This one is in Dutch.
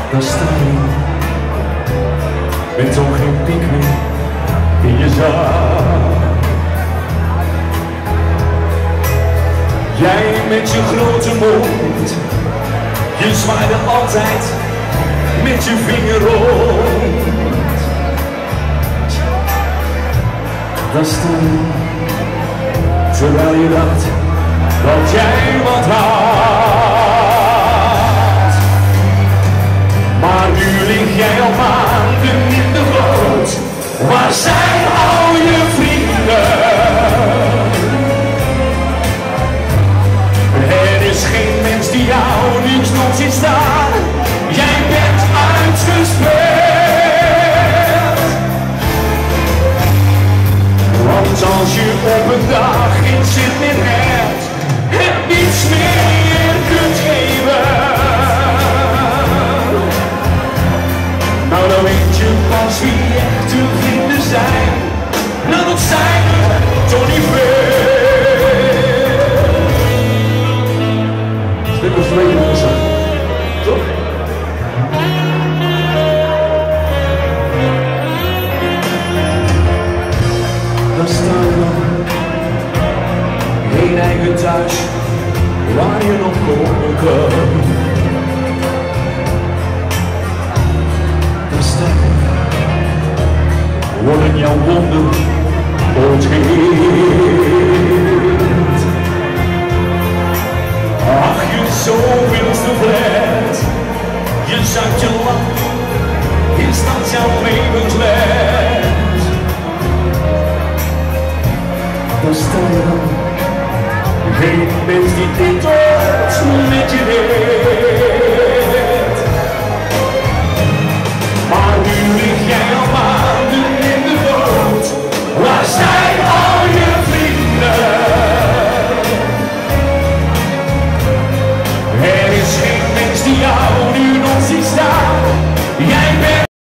Dan sta je met toch geen pik meer in je zak. Jij met je grote mond, je zwaaide altijd met je vinger rond. Dan sta je, terwijl je dacht dat jij wat had. Maar nu lig jij al maanden in de goot. Waar zijn al je vrienden? Er is geen mens die jou niets nog ziet staan. Jij bent uitgespeeld. Want als je op een dag in zit met het niets meer kunt geven, nou dan weet je pas wie echte vrienden zijn. Nou dat zijn er toch niet veel. Is dit een verleden gezag? Toch? Dan sta je dan geen eigen thuis waar je nog komen kan. Dan sta je, worden jouw wonden ooit geheeld. Ach, je zoveelste vlek, je zakt je lang, is dat jouw levensles? Dan sta je dan, geen mens die dit ooit met je deed.